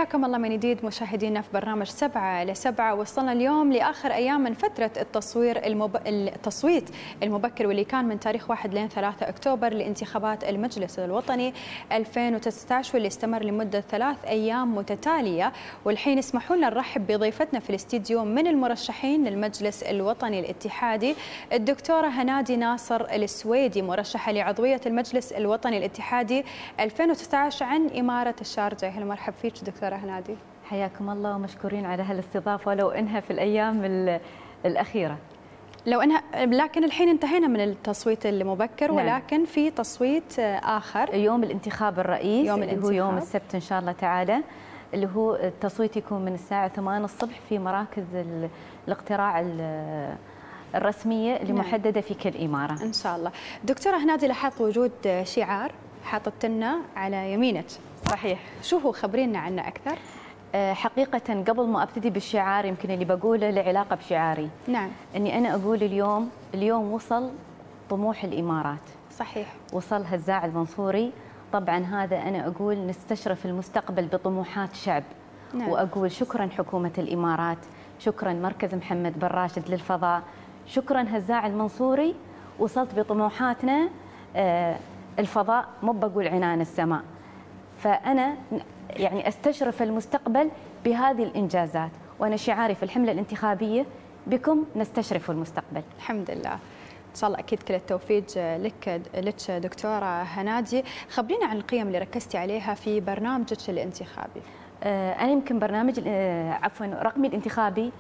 حياكم الله من جديد مشاهدينا في برنامج 7 ل 7. وصلنا اليوم لآخر أيام من فترة التصويت المبكر، واللي كان من تاريخ 1 لين 3 أكتوبر لانتخابات المجلس الوطني 2019، واللي استمر لمدة 3 أيام متتالية. والحين اسمحوا لنا نرحب بضيفتنا في الاستديو من المرشحين للمجلس الوطني الاتحادي، الدكتورة هنادي ناصر السويدي، مرشحة لعضوية المجلس الوطني الاتحادي 2019 عن إمارة الشارجة. اهلا ومرحبا فيك دكتورة هنادي. حياكم الله ومشكورين على هالاستضافة، ولو انها في الايام الاخيرة. لكن الحين انتهينا من التصويت المبكر. نعم. ولكن في تصويت آخر يوم الانتخاب الرئيس اللي هو يوم السبت إن شاء الله تعالى، اللي هو التصويت يكون من الساعة 8 الصبح في مراكز الاقتراع الرسمية اللي محددة في كل إمارة إن شاء الله. دكتورة هنادي، لاحظت وجود شعار حاطط لنا على يمينك. صحيح. شو هو؟ خبرينا عنه أكثر. حقيقة قبل ما أبتدي بالشعار، يمكن اللي بقوله له علاقة بشعاري. نعم. أني أنا أقول اليوم وصل طموح الإمارات. صحيح. وصل هزاع المنصوري. طبعا هذا أنا أقول نستشرف المستقبل بطموحات شعب. نعم. وأقول شكرا حكومة الإمارات، شكرا مركز محمد بن راشد للفضاء، شكرا هزاع المنصوري. وصلت بطموحاتنا الفضاء، مو بقول عنان السماء. فأنا يعني استشرف المستقبل بهذه الإنجازات، وأنا شعاري في الحملة الانتخابية بكم نستشرف المستقبل. الحمد لله. إن شاء الله أكيد كل التوفيق لك دكتورة هنادي. خبرينا عن القيم اللي ركزتي عليها في برنامجك الانتخابي. أنا يمكن رقمي الانتخابي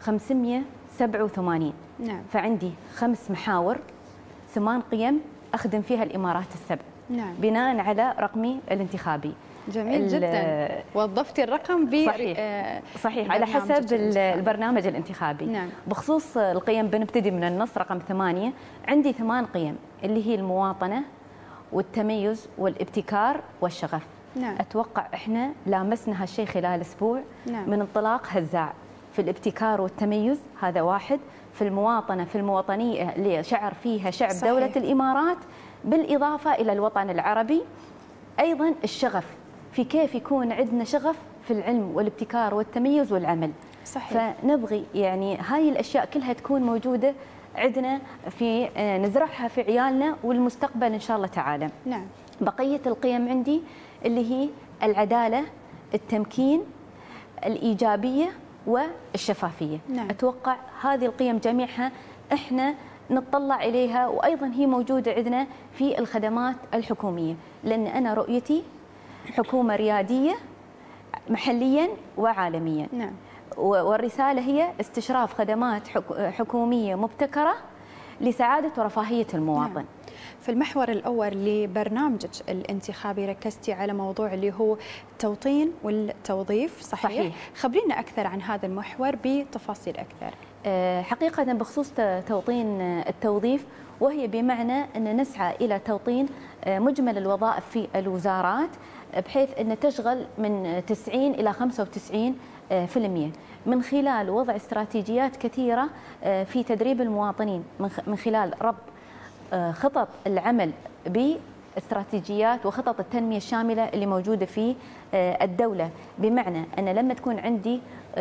587. نعم. فعندي 5 محاور، 8 قيم أخدم فيها الإمارات السبع. نعم. بناء على رقمي الانتخابي. جميل جدا. وظفتي الرقم صحيح على حسب البرنامج الانتخابي. نعم. بخصوص القيم بنبتدي من النص رقم 8. عندي 8 قيم اللي هي المواطنة والتميز والابتكار والشغف. نعم. أتوقع إحنا لامسنا هالشيء خلال أسبوع. نعم. من انطلاق هزاع في الابتكار والتميز، هذا واحد. في المواطنة، في المواطنية اللي شعر فيها شعب صحيح. دولة الإمارات، بالإضافة إلى الوطن العربي. أيضا الشغف، في كيف يكون عندنا شغف في العلم والابتكار والتميز والعمل. صحيح. فنبغي يعني هاي الأشياء كلها تكون موجودة عندنا، في نزرعها في عيالنا والمستقبل إن شاء الله تعالى. نعم. بقية القيم عندي اللي هي العدالة، التمكين، الإيجابية والشفافية. نعم. أتوقع هذه القيم جميعها إحنا نطلع إليها، وأيضا هي موجودة عندنا في الخدمات الحكومية، لأن أنا رؤيتي حكومة ريادية محليا وعالميا. نعم. والرسالة هي استشراف خدمات حكومية مبتكرة لسعادة ورفاهية المواطن. نعم. في المحور الأول لبرنامجك الانتخابي ركزتي على موضوع اللي هو التوطين والتوظيف. صحيح. خبرينا أكثر عن هذا المحور بتفاصيل أكثر. حقيقة بخصوص توطين التوظيف، وهي بمعنى أن نسعى إلى توطين مجمل الوظائف في الوزارات، بحيث أن تشغل من 90 إلى 95% من خلال وضع استراتيجيات كثيرة في تدريب المواطنين، من خلال ربط خطط العمل باستراتيجيات وخطط التنمية الشاملة اللي موجودة في الدولة. بمعنى أن لما تكون عندي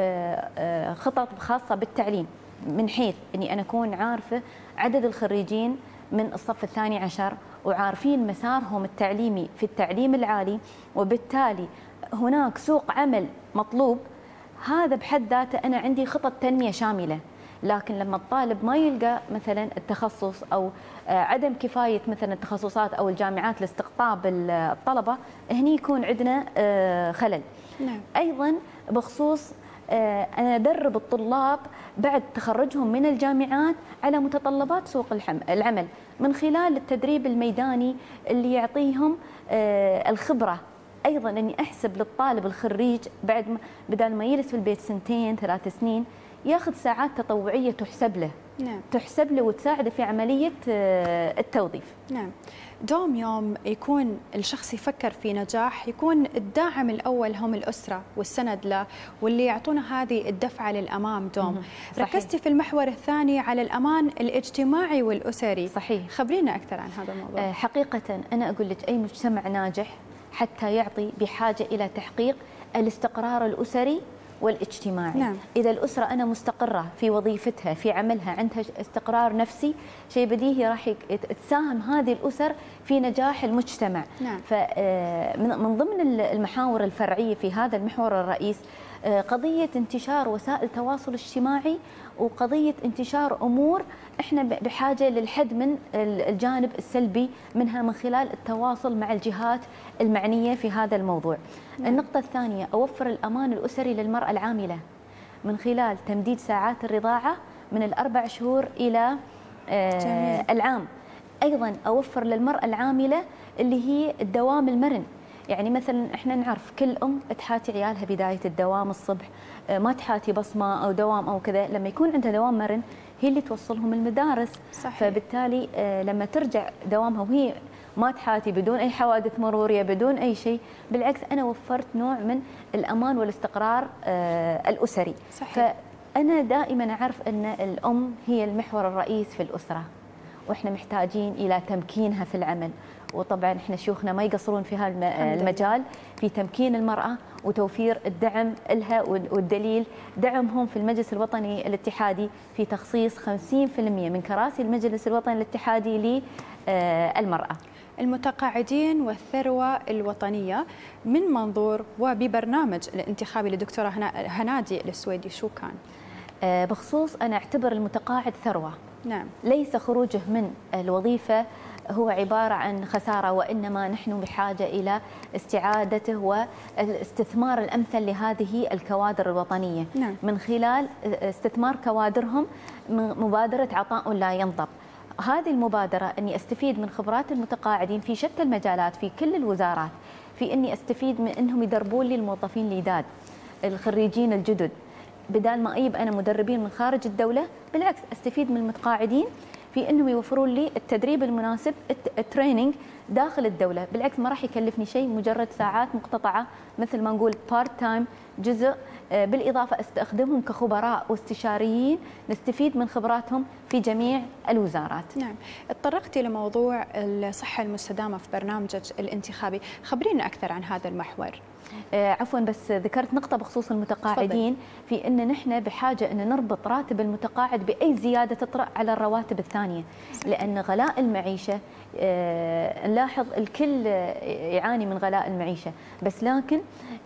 خطط خاصة بالتعليم، من حيث أني أنا أكون عارفة عدد الخريجين من الصف الثاني عشر، وعارفين مسارهم التعليمي في التعليم العالي، وبالتالي هناك سوق عمل مطلوب. هذا بحد ذاته أنا عندي خطط تنمية شاملة. لكن لما الطالب ما يلقى مثلا التخصص، أو عدم كفاية مثلا التخصصات أو الجامعات لاستقطاب الطلبة، هني يكون عندنا خلل. نعم. أيضا بخصوص أنا أدرب الطلاب بعد تخرجهم من الجامعات على متطلبات سوق العمل، من خلال التدريب الميداني اللي يعطيهم الخبرة. أيضا أني أحسب للطالب الخريج بدل ما يجلس في البيت 2 3 سنين، ياخذ ساعات تطوعية تحسب له. نعم. تحسب له وتساعده في عملية التوظيف. نعم. يوم يكون الشخص يفكر في نجاح، يكون الداعم الأول هم الأسرة والسند له، واللي يعطونا هذه الدفعة للأمام. ركزتي في المحور الثاني على الأمان الاجتماعي والأسري. صحيح. خبرينا أكثر عن هذا الموضوع. حقيقة أنا أقول لك أي مجتمع ناجح حتى يعطي بحاجة إلى تحقيق الاستقرار الأسري والاجتماعي. نعم. إذا الأسرة أنا مستقرة في وظيفتها في عملها عندها استقرار نفسي، شيء بديهي راح تساهم هذه الأسر في نجاح المجتمع. نعم. فمن ضمن المحاور الفرعية في هذا المحور الرئيس قضية انتشار وسائل التواصل الاجتماعي، وقضية انتشار أمور إحنا بحاجة للحد من الجانب السلبي منها من خلال التواصل مع الجهات المعنية في هذا الموضوع. النقطة الثانية، أوفر الأمان الأسري للمرأة العاملة من خلال تمديد ساعات الرضاعة من 4 شهور إلى العام. أيضا أوفر للمرأة العاملة اللي هي الدوام المرن. يعني مثلا احنا نعرف كل ام تحاتي عيالها بدايه الدوام الصبح، ما تحاتي بصمه او دوام او كذا، لما يكون عندها دوام مرن هي اللي توصلهم المدارس. صحيح. فبالتالي لما ترجع دوامها وهي ما تحاتي بدون اي حوادث مروريه بدون اي شيء، بالعكس انا وفرت نوع من الامان والاستقرار الاسري. صحيح. فانا دائما اعرف ان الام هي المحور الرئيس في الاسره، واحنا محتاجين الى تمكينها في العمل. وطبعا احنا شيوخنا ما يقصرون في هذا المجال في تمكين المرأة وتوفير الدعم لها، والدليل دعمهم في المجلس الوطني الاتحادي في تخصيص 50% من كراسي المجلس الوطني الاتحادي للمرأة. المتقاعدين والثروة الوطنية من منظور وببرنامج الانتخابي للدكتورة هنادي السويدي شو كان؟ بخصوص أنا أعتبر المتقاعد ثروة. نعم. ليس خروجه من الوظيفة هو عبارة عن خسارة، وإنما نحن بحاجة إلى استعادته والاستثمار الأمثل لهذه الكوادر الوطنية. نعم. من خلال استثمار كوادرهم، مبادرة عطاء لا ينضب. هذه المبادرة أني أستفيد من خبرات المتقاعدين في شتى المجالات في كل الوزارات، في أني أستفيد من أنهم يدربون لي الموظفين الجداد الخريجين الجدد، بدال ما أجيب أنا مدربين من خارج الدولة، بالعكس أستفيد من المتقاعدين في انهم يوفرون لي التدريب المناسب، التريننج داخل الدوله. بالعكس ما راح يكلفني شيء، مجرد ساعات مقتطعه مثل ما نقول بارت تايم، جزء. بالاضافه استخدمهم كخبراء واستشاريين نستفيد من خبراتهم في جميع الوزارات. نعم. تطرقتي لموضوع الصحه المستدامه في برنامجك الانتخابي، خبرينا اكثر عن هذا المحور. عفوا بس ذكرت نقطة بخصوص المتقاعدين، في أن نحن بحاجة أن نربط راتب المتقاعد بأي زيادة تطرأ على الرواتب الثانية. لأن غلاء المعيشة نلاحظ الكل يعاني من غلاء المعيشة، بس لكن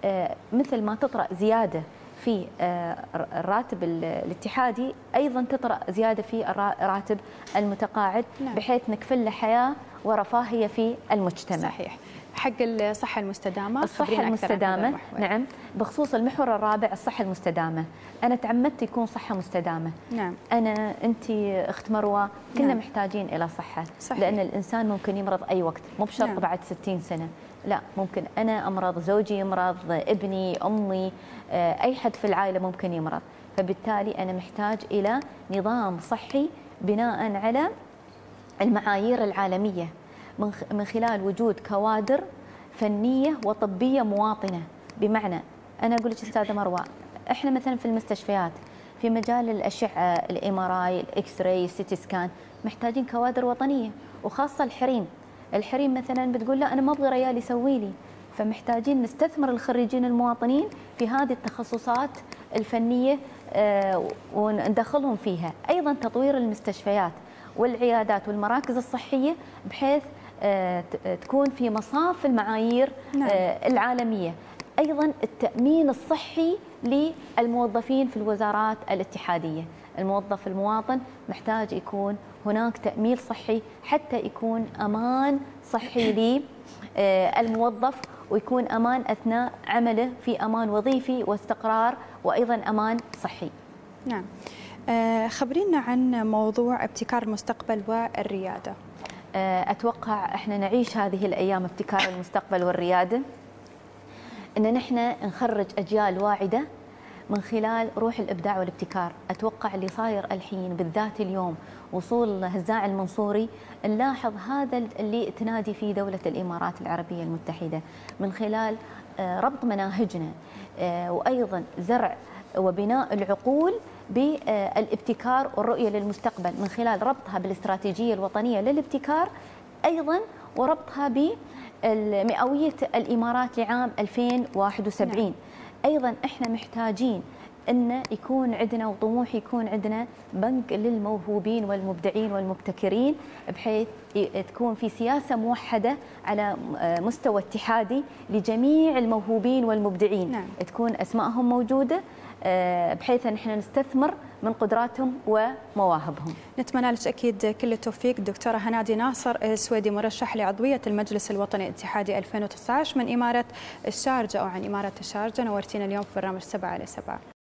مثل ما تطرأ زيادة في الراتب الاتحادي أيضا تطرأ زيادة في راتب المتقاعد. نعم. بحيث نكفل له حياة ورفاهية في المجتمع. صحيح. حق الصحة المستدامة، الصحة المستدامة. نعم. بخصوص المحور الرابع الصحة المستدامة، أنا تعمدت يكون صحة مستدامة. نعم. أنت أخت مروة كلنا نعم. محتاجين إلى صحة. صحيح. لأن الإنسان ممكن يمرض أي وقت، مو بشرط نعم. بعد 60 سنة، لا، ممكن أنا أمرض، زوجي يمرض، ابني، أمي، أي حد في العائلة ممكن يمرض. فبالتالي أنا محتاج إلى نظام صحي بناء على المعايير العالمية، من خلال وجود كوادر فنية وطبية مواطنة. بمعنى أنا أقول لك أستاذة مروة، إحنا مثلا في المستشفيات في مجال الأشعة، الام ار اي، الاكس راي، السيتي سكان، محتاجين كوادر وطنية، وخاصة الحريم مثلا بتقول لا أنا ما أبغى ريال يسوي لي، فمحتاجين نستثمر الخريجين المواطنين في هذه التخصصات الفنية وندخلهم فيها. أيضا تطوير المستشفيات والعيادات والمراكز الصحية بحيث تكون في مصاف المعايير. نعم. العالمية. أيضا التأمين الصحي للموظفين في الوزارات الاتحادية. الموظف المواطن محتاج يكون هناك تأمين صحي حتى يكون أمان صحي للموظف، ويكون أمان أثناء عمله، في أمان وظيفي واستقرار، وأيضا أمان صحي. نعم. خبرينا عن موضوع ابتكار المستقبل والريادة. أتوقع إحنا نعيش هذه الأيام ابتكار المستقبل والريادة، إن نحن نخرج أجيال واعدة من خلال روح الإبداع والابتكار. أتوقع اللي صاير الحين بالذات اليوم وصول هزاع المنصوري، نلاحظ هذا اللي تنادي فيه دولة الإمارات العربية المتحدة من خلال ربط مناهجنا، وأيضا زرع وبناء العقول بالابتكار والرؤية للمستقبل من خلال ربطها بالاستراتيجية الوطنية للابتكار، أيضا وربطها بمئوية الإمارات لعام 2071. نعم. أيضا إحنا محتاجين أن يكون عندنا وطموح يكون عندنا بنك للموهوبين والمبدعين والمبتكرين، بحيث تكون في سياسة موحدة على مستوى اتحادي لجميع الموهوبين والمبدعين. نعم. تكون أسمائهم موجودة بحيث أن احنا نستثمر من قدراتهم ومواهبهم. نتمنى لك أكيد كل التوفيق دكتورة هنادي ناصر السويدي، مرشح لعضوية المجلس الوطني الاتحادي 2019 من إمارة الشارجة أو عن إمارة الشارجة. نورتينا اليوم في برنامج 7 على 7.